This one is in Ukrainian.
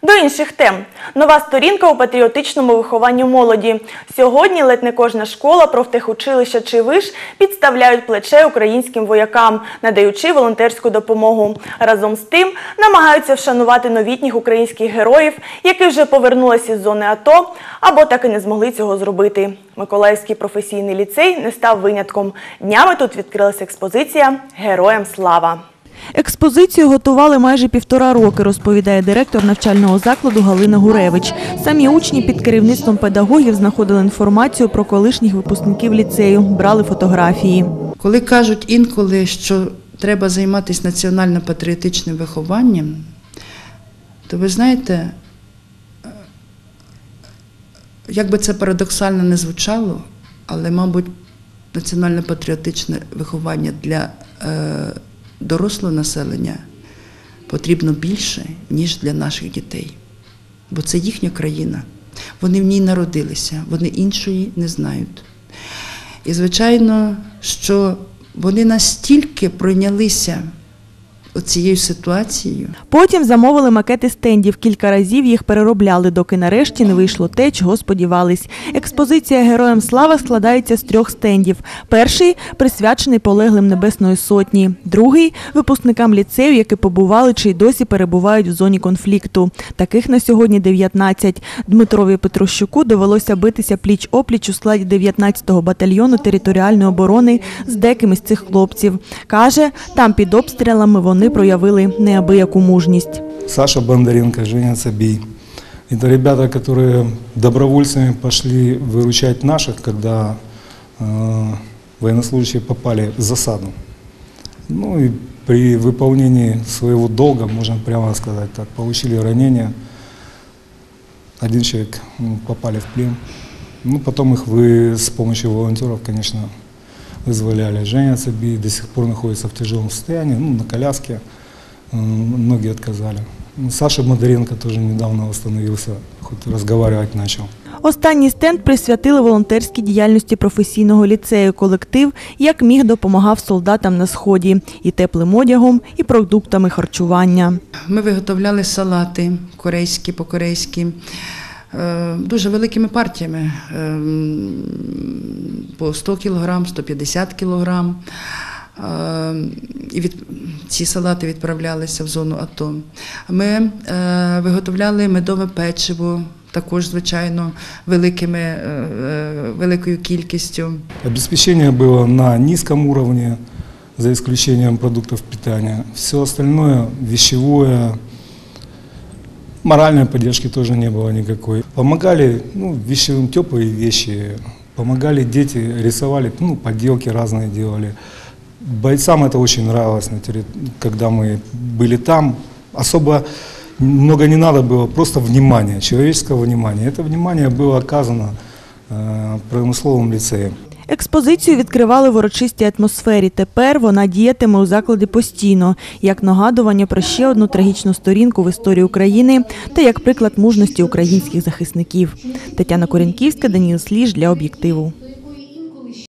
До інших тем. Нова сторінка у патріотичному вихованні молоді. Сьогодні ледь не кожна школа, профтехучилище чи виш підставляють плече українським воякам, надаючи волонтерську допомогу. Разом з тим намагаються вшанувати новітніх українських героїв, які вже повернулися з зони АТО або так і не змогли цього зробити. Миколаївський професійний ліцей не став винятком. Днями тут відкрилася експозиція «Героям слава». Експозицію готували майже 1,5 роки, розповідає директор навчального закладу Галина Гуревич. Самі учні під керівництвом педагогів знаходили інформацію про колишніх випускників ліцею, брали фотографії. Коли кажуть інколи, що треба займатися національно-патріотичним вихованням, то ви знаєте, як би це парадоксально не звучало, але, мабуть, національно-патріотичне виховання для дорослого населення потрібно більше, ніж для наших дітей. Бо це їхня країна. Вони в ній народилися, вони іншої не знають. І, звичайно, що вони настільки пройнялися цією ситуацією. Потім замовили макети стендів. Кілька разів їх переробляли, доки нарешті не вийшло те, чого сподівались. Експозиція «Героям слава» складається з 3 стендів. Перший – присвячений полеглим Небесної Сотні. Другий – випускникам ліцею, які побували чи й досі перебувають в зоні конфлікту. Таких на сьогодні 19. Дмитрові Петрощуку довелося битися пліч-опліч у складі 19-го батальйону територіальної оборони з декими з цих хлопців. Каже, там під обстрілами вони проявили неабияку мужність. Саша Бондаренко, Женя Цабей. Это ребята, которые добровольцами пошли выручать наших, когда военнослужащие попали в засаду. Ну и при выполнении своего долга, можно прямо сказать так, получили ранения. Один человек попали в плен. Ну, потом их с помощью волонтеров, конечно, вызволяли. Женя Цабей до сих пор находится в тяжелом состоянии, на коляске, ноги отказали. Саша Бондаренко тоже недавно восстановился, хоть разговаривать начал. Останній стенд присвятили волонтерській діяльності професійного ліцею. Колектив як міг допомагав солдатам на Сході і теплим одягом, і продуктами харчування. Ми виготовляли салати корейські, по-корейськи, дуже великими партіями, по 100 кг, 150 кг. І ці салати відправлялися в зону АТО. Ми виготовляли медове печиво, також, звичайно, великою кількістю. Обеспечение было на низком уровне, за исключением продуктов питания. Все остальное, вещевое, моральной поддержки тоже не было никакой. Помогали вещевым теплые вещи, помогали дети, рисовали, поделки разные делали. Бойцам это очень нравилось, когда мы были там. Особо много не надо было, просто внимание, человеческого внимания. Это внимание было оказано промисловим ліцеєм. Експозицію відкривали в урочистій атмосфері. Тепер вона діятиме у закладі постійно, як нагадування про ще одну трагічну сторінку в історії України та як приклад мужності українських захисників. Тетяна Коренківська, Даніл Сліж для «Об'єктиву».